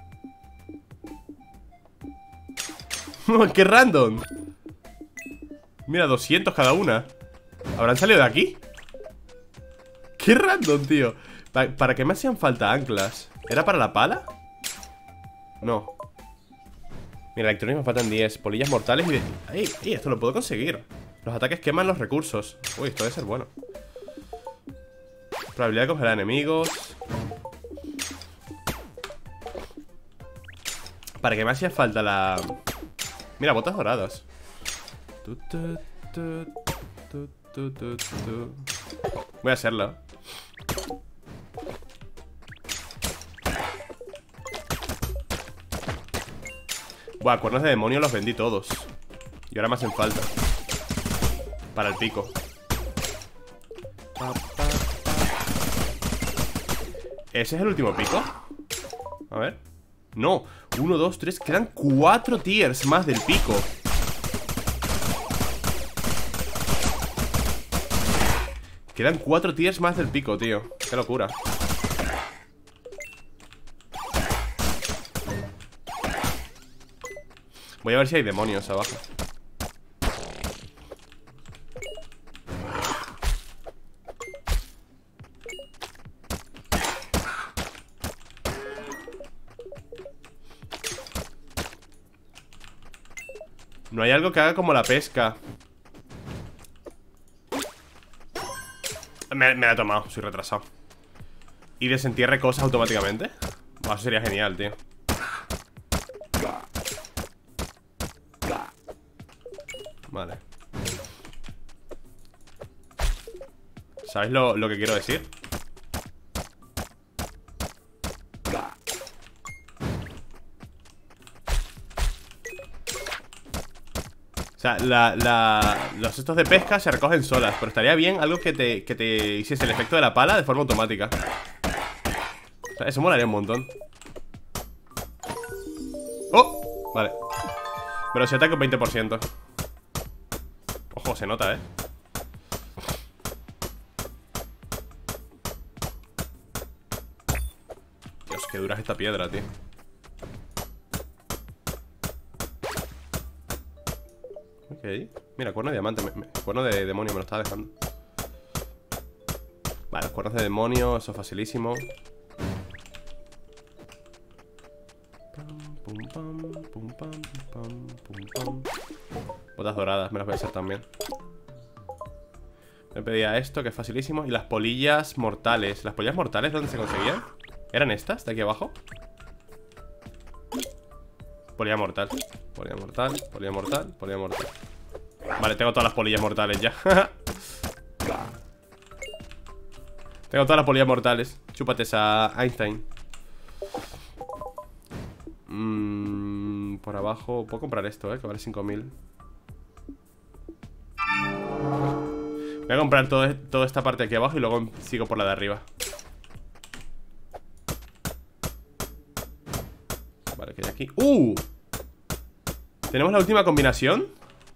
¡Qué random! Mira, 200 cada una. ¿Habrán salido de aquí? ¡Qué random, tío! ¿Para qué me hacían falta anclas? ¿Era para la pala? No. Mira, electrones me faltan 10. Polillas mortales y de... ¡Ey! Esto lo puedo conseguir. Los ataques queman los recursos. Uy, esto debe ser bueno. Probabilidad de congelar enemigos. Para que me hacía falta la... Mira, botas doradas. Voy a hacerlo. Buah, cuernos de demonio los vendí todos. Y ahora me hacen falta para el pico. ¿Ese es el último pico? A ver. No, 1, 2, 3. Quedan 4 tiers más del pico. Quedan 4 tiers más del pico, tío. Qué locura. Voy a ver si hay demonios abajo. No hay algo que haga como la pesca. Me la he tomado, soy retrasado. Y desentierre cosas automáticamente. Eso sería genial, tío. Vale. ¿Sabéis lo que quiero decir? O sea, los estos de pesca se recogen solas. Pero estaría bien algo que te hiciese el efecto de la pala de forma automática. O sea, eso molaría un montón. ¡Oh! Vale. Velocidad con 20%. Ojo, se nota, Dios, qué dura es esta piedra, tío. Ok. Mira, cuerno de diamante. Cuerno de demonio me lo estaba dejando. Vale, los cuernos de demonio, eso es facilísimo. Botas doradas, me las voy a hacer también. Me pedía esto, que es facilísimo. Y las polillas mortales. ¿Las polillas mortales dónde se conseguían? ¿Eran estas, de aquí abajo? Polilla mortal. Polilla mortal, polilla mortal, polilla mortal. Vale, tengo todas las polillas mortales ya. Tengo todas las polillas mortales. Chúpate esa Einstein. Por abajo. Puedo comprar esto, que vale 5000. Voy a comprar toda esta parte aquí abajo y luego sigo por la de arriba. Vale, ¿qué hay aquí? ¿Tenemos la última combinación?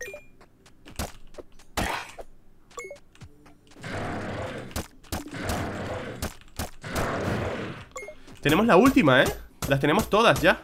Tenemos la última, las tenemos todas ya.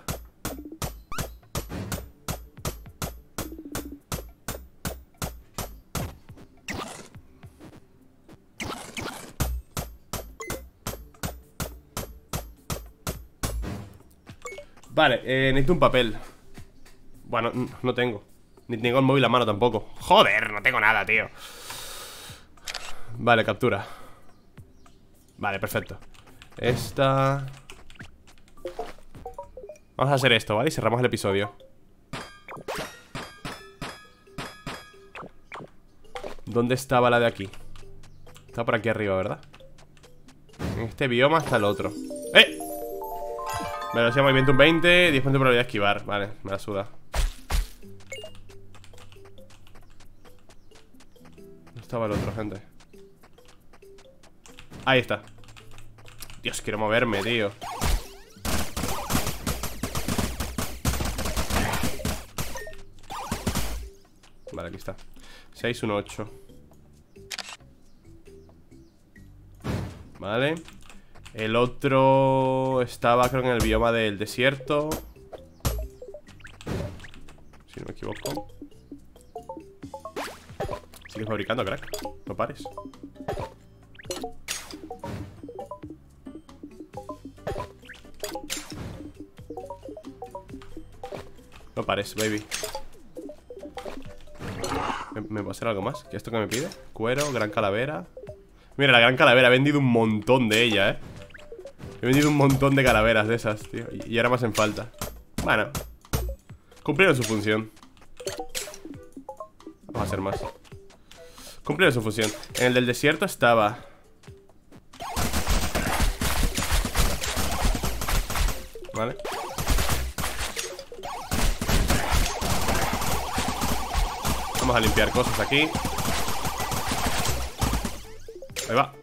Vale, necesito un papel. Bueno, no tengo. Ni tengo el móvil a mano tampoco. Joder, no tengo nada, tío. Vale, captura. Vale, perfecto. Esta... Vamos a hacer esto, ¿vale? Y cerramos el episodio. ¿Dónde estaba la de aquí? Está por aquí arriba, ¿verdad? En este bioma está el otro. ¡Eh! Velocidad de movimiento un 20, 10% de probabilidad de esquivar. Vale, me la suda. ¿Dónde estaba el otro, gente? Ahí está. Dios, quiero moverme, tío. Vale, aquí está. 618. Vale. El otro estaba, creo que en el bioma del desierto, si no me equivoco. Sigue fabricando, crack. No pares. No pares, baby. ¿Me puedo hacer algo más? ¿Qué es esto que me pide? Cuero, gran calavera. Mira, la gran calavera, he vendido un montón de ella, He vendido un montón de calaveras de esas, tío. Y ahora me hacen falta. Bueno, cumplieron su función. Vamos a hacer más. Cumplieron su función. En el del desierto estaba. Vale. Vamos a limpiar cosas aquí. Ahí va.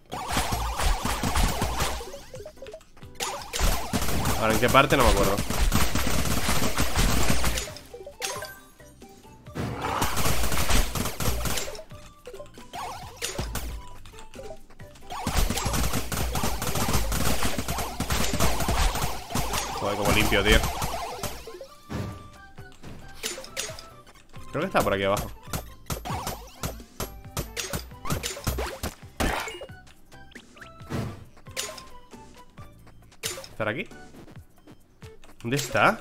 Ahora, ¿en qué parte? No me acuerdo. Joder, como limpio, tío. Creo que está por aquí abajo. ¿Estará aquí? ¿Dónde está?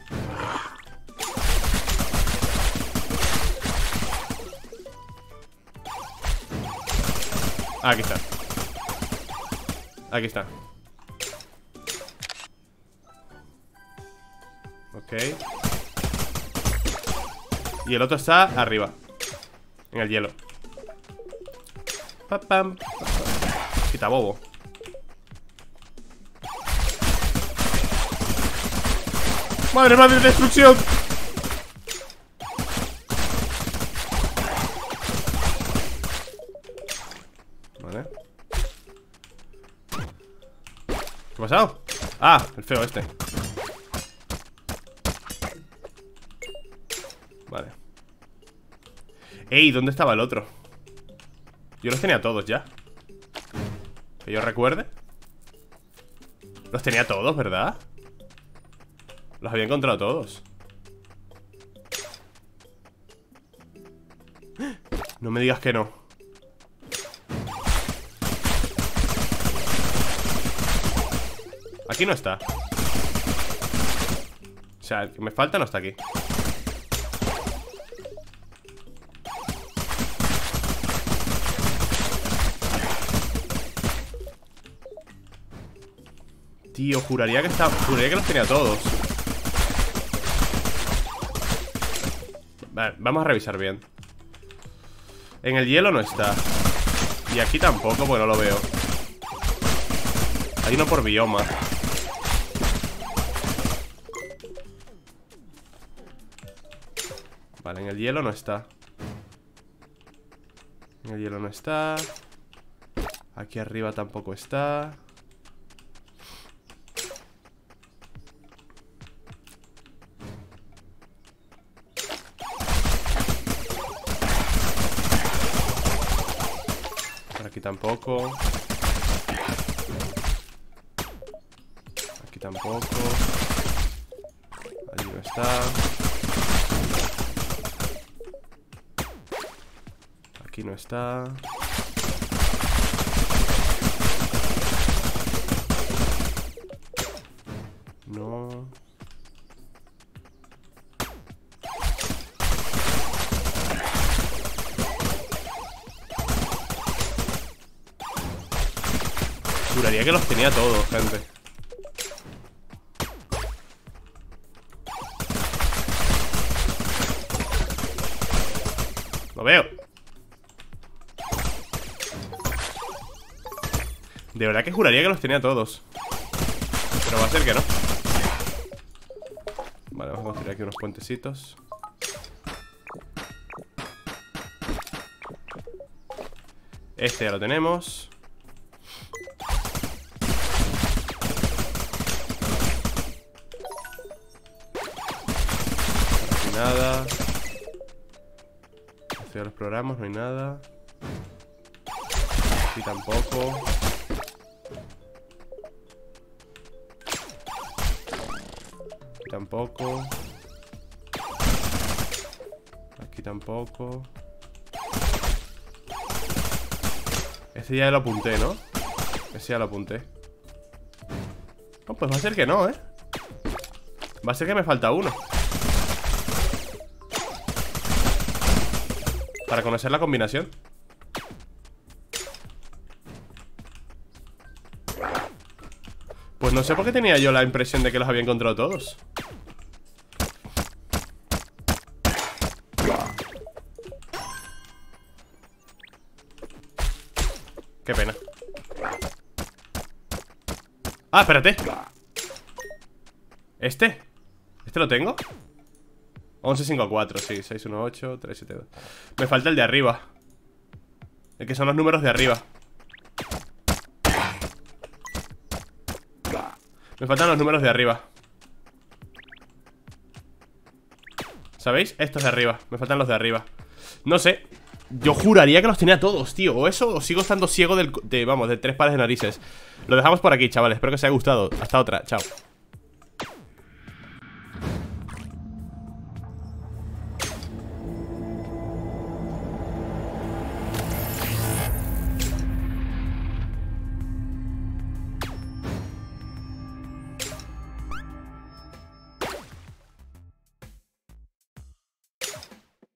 Ah, aquí está. Aquí está. Ok. Y el otro está arriba, en el hielo. Pam. Quita bobo. ¡Madre mía de destrucción! Vale. ¿Qué ha pasado? Ah, el feo este. Vale. Ey, ¿dónde estaba el otro? Yo los tenía todos ya. Que yo recuerde. Los tenía todos, ¿verdad? Los había encontrado todos. No me digas que no. Aquí no está. O sea, el que me falta no está aquí. Tío, juraría que los tenía todos. Vale, vamos a revisar bien. En el hielo no está. Y aquí tampoco, pues no lo veo. Hay uno por bioma. Vale, en el hielo no está. En el hielo no está. Aquí arriba tampoco está. Aquí tampoco. Aquí tampoco. Allí no está. Aquí no está. No. Juraría que los tenía todos, gente. Lo veo. De verdad que juraría que los tenía todos. Pero va a ser que no. Vale, vamos a construir aquí unos puentecitos. Este ya lo tenemos. Nada. Esto ya lo exploramos, no hay nada. Aquí tampoco. Aquí tampoco. Aquí tampoco. Ese ya lo apunté, ¿no? Ese ya lo apunté. No, pues va a ser que no, ¿eh? Va a ser que me falta uno. Para conocer la combinación. Pues no sé por qué tenía yo la impresión de que los había encontrado todos. Qué pena. Ah, espérate. ¿Este lo tengo? 1154, sí, 618, 372. Me falta el de arriba. El que son los números de arriba. Me faltan los números de arriba. ¿Sabéis? Estos de arriba, me faltan los de arriba. No sé, yo juraría que los tenía todos, tío. O eso, o sigo estando ciego vamos, de 3 pares de narices. Lo dejamos por aquí, chavales, espero que os haya gustado. Hasta otra, chao.